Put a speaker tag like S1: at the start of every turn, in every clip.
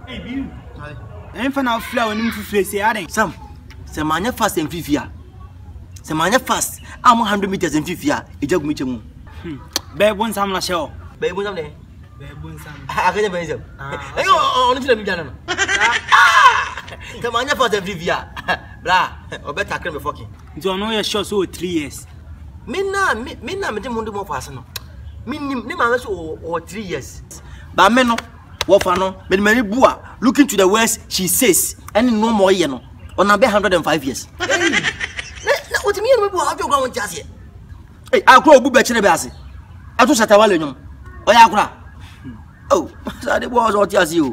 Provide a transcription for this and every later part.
S1: Hey, Beyou. I'm fan of flower and influence.
S2: Sam, Semania fast and Fifia. Semania fast. I'm 100 meters in Fifia. A jog meet you.
S1: Bear one some la show.
S2: Bear one day.
S1: Bear one some.
S2: I can't believe it. I go on to the Ghana. Semania fast and Fifia. Blah, or better, I can't be fucking.
S1: You know your show so 3 years.
S2: Minna, Mundo more personal. Minimum or 3 years. But men, Wofano, but Mary Bua, looking to the west, she says, and no more, you know, on about 105 years. What do you mean? How do you go on just yet? Hey, I'll grow a bachelor bassy. I just at a volume. Oh, yeah, oh, so it was all just you.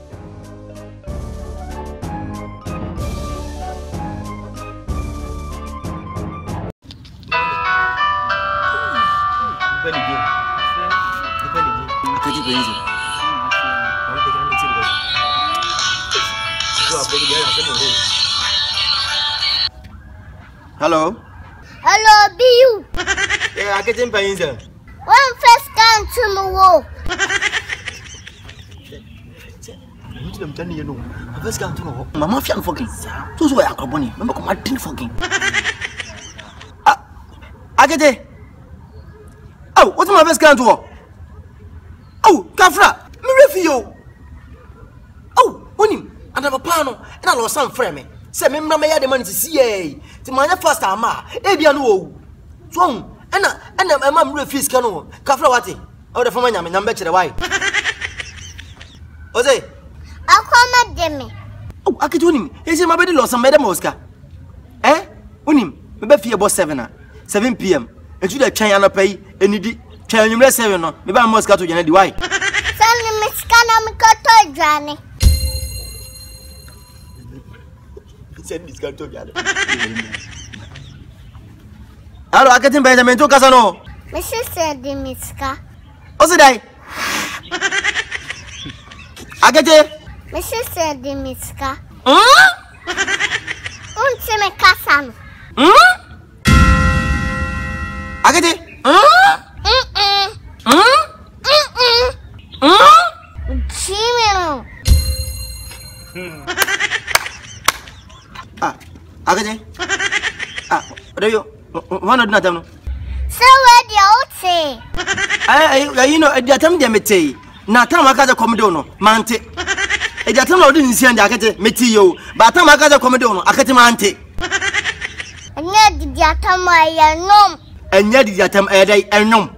S2: Hello?
S3: Hello, Beyou.
S2: Yeah, AKETE MP3NINS3M.
S3: One first come to the wall.
S2: I'm telling you, I first come to know. My mafia fucking. So I got money. Remember, I didn't fucking. AKETE. Oh, what's my first come to? Oh, Kafra, me refio. Oh, when him, and I'm a pano, and I lost some frame. Say, me mama the money to see to my first time. Ebiano. So, and I'm a refuse canoe. Kafra, what? Oh, the family, I'm number to the wife. Jose,
S3: I'll come at them.
S2: oh, I could win him. He's my baby lost some Madam Oscar. Eh? Win him, maybe about 7 p.m. And you the China pay any China 7. Maybe I must go to the why.
S3: Send Miss Canamico, Johnny.
S2: Send this guy to the hello, AKETE MP3NINS3M to Casano.
S3: Mrs. said the Miska.
S2: What's it? AKETE.
S3: Mrs. said the Miska.
S2: Hmm?
S3: Unseme Casano.
S2: Hmm? AKETE.
S3: Jimmy.
S2: AKETE. What are you? One of them.
S3: So where the old say?
S2: You know, at the time they met say, Natamaka Comodono, Mante. At the time I didn't see AKETE Metio, but Tamaka Comodono, AKETE Mante.
S3: And yet the Atama nom.
S2: And yet the time a day and no.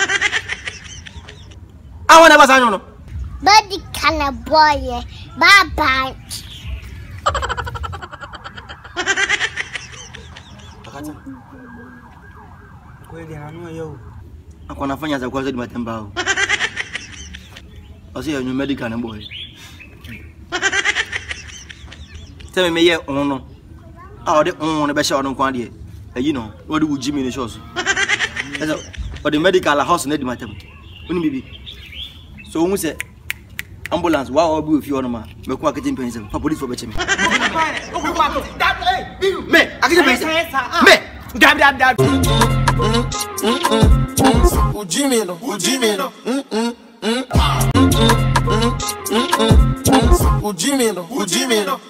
S2: I want to pass on.
S3: But the can a boy, bye bye.
S2: I'm going to find out a question about them. I'll see you in Medikal boy. Tell me, yeah, or no. Oh, they own a best shot on Quandia. You know, what do Wogyimii in the shows? But the Medikal house in Edmonton. So, we say, ambulance, wow, I'll be with you on my AKETE MP3NINS3M for police for Bechim. Me, AKETE MP3NINS3M. Me, dab. Wogyimii.